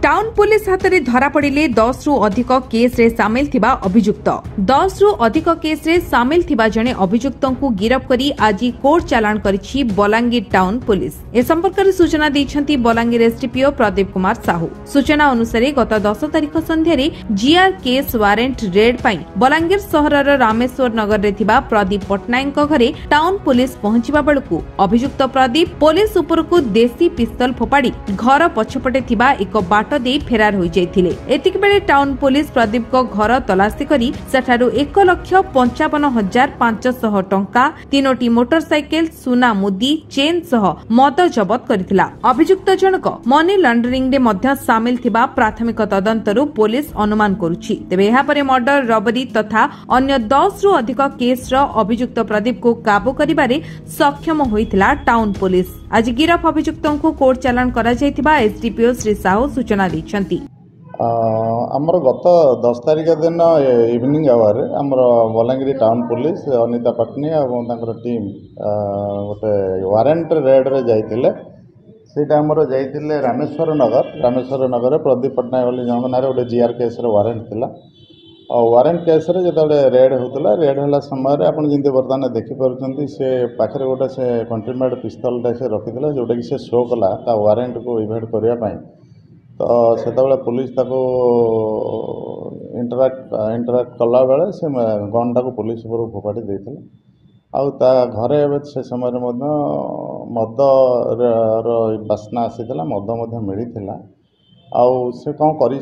Town police हाथ में धरा पड़े 10 रु अधिक केस रे सामिल थिबा अभियुक्त 10 रु अधिक केस रे सामिल थिबा जने अभियुक्त को गिरफ्त करी आज कोर्ट चालान करिछि बलांगीर टाउन पुलिस। ए संपर्क में सूचना दैछंती बलांगीर एसडीपीओ प्रदीप कुमार साहू। सूचना अनुसार गत 10 तारिख संध्यारे जीआर केस वारेंट रेड पाई बलांगीर सहरर रामेश्वर नगर रे थिबा प्रदीप पटनायक घरे टाउन पुलिस पहुंचीबा बेलकु अभियुक्त प्रदीप पुलिस उपरकु देसी पिस्तल फोपाड़ी घर पछपटे थिबा एक बाट दे फेरार हो जाइथिले। एतिक बेले टाउन पुलिस प्रदीप को घर तलाशी करी सेठारु 1,55,500 टंका 3टी मोटरसाइकेल सुना मुदी चेन सह मद जबत करिथिला। अभियुक्त जनक मनी लॉन्ड्रिंग रे मध्य सामिल थिबा प्राथमिक तदंतरु पुलिस अनुमान करुछि। तेबे एहा परे मर्डर रबरी तथा अन्य 10 रु अधिक केस रो अभियुक्त प्रदीप को काबू करिबारे सक्षम होइथिला टाउन पुलिस। आज गिरफ अभियुक्त को कोर्ट चालान करा जायतिबा एसडीपीओ श्री साहू सूचना दैछंती। आमर गत 10 तारिख दिन इवनिंग आवर आमर बलांगीर टाउन पुलिस अनिता पटनी और तांकर टीम गोटे वारेंट रेड रे जाइतिले। सेटा आमर जाइतिले रामेश्वर नगर प्रदीप पटनायक वाली जन नारे गोटे जीआर केस रे वारेंट थिला और वारेंट केस रे जतले रेड होतला रेड होला समय रे आपण जिंदे वर्तमान देखि परछंती से पाखरे गोटे से कंट्रीमेड पिस्तल टा से रखिदिला जोटा कि से शो कला ता वारेंट को इवेट करिया पई। तो सेतबेले पुलिस ताको इंटराक्ट कला बेले से गन टाको पुलिस ऊपर फोपाड़ी देथिला आउ ता घरे से समय मद बास्ना आसीला मद मिलता आउ से कौन कर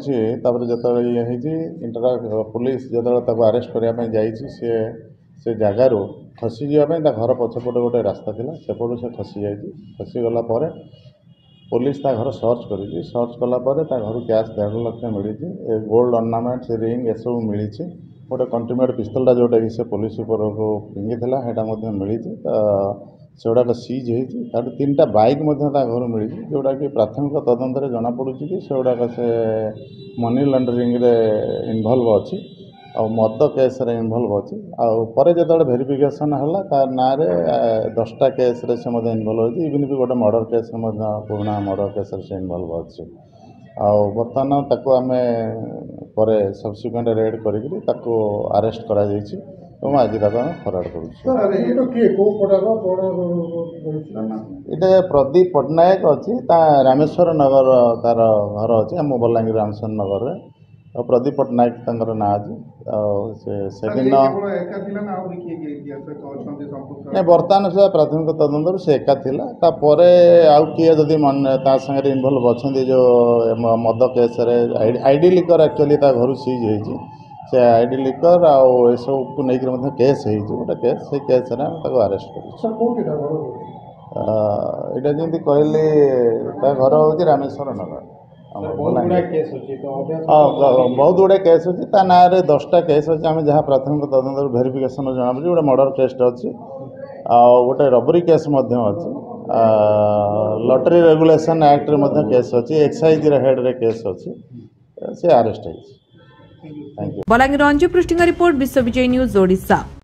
पुलिस जो अरेस्ट करने से जगार खसी जावाई घर पछपटे गोटे रास्ता था सेपटू से खसी जाइए खसीगला पुलिस ता घर सर्च कलापर घर कैश 1.5 लाख मिली गोल्ड ऑर्नामेंट रिंग ये सब मिली गोटे कंट्रीमेड पिस्तलटा जोटा कि से पुलिस ऊपर को फिंगी था मिली से गुड़ाक सीज हो 3टा बाइक घर मिली जोटा कि प्राथमिक तदंत जनापड़ कि से गुड़ाक से मनी लॉन्ड्रिंग रे इन्वॉल्व अच्छी आ मद केस रे इन्वॉल्व अच्छी आपर जो वेरिफिकेशन है तार ना 10टा केस रे से इन्वॉल्व अच्छी इवन भी गोटे मर्डर केस पुराना मर्डर केस से इन्वॉल्व अच्छी बर्तमान ताको आम पर सब्सिक्वेंट रेड करके अरेस्ट करा आज फरार कर प्रदीप पटनायक अच्छी रामेश्वर नगर तार घर अच्छी आम बलांगीर रामेश्वर नगर रे और प्रदीप पटनायक तर ना अच्छी से दिन नहीं बर्तमान से प्राथमिक तदंतर से एका तापर आउ किए जदि संगे इन्वॉल्व अच्छा जो मद केस आईडी लिकर एक्चुअली घर सीज हो से आईडी लिकर आउ सब को लेकर केस गोटे केस से केस अरेस्ट कर जमी कहली घर हूँ रामेश्वर नगर बहुत गुड़े केस अच्छी ना 10टा केस अच्छी आम जहाँ प्राथमिक तदंत वेरिफिकेशन जना पड़ी गोटे मर्डर केस अच्छी गोटे रबरी केस अच्छी लॉटरी रेगुलेशन एक्ट रे केस अच्छी एक्साइज हेड रे केस अच्छी से अरेस्ट है। बलांगीर अंजु पृष्ठिंग रिपोर्ट विश्व विजय न्यूज ओडिशा।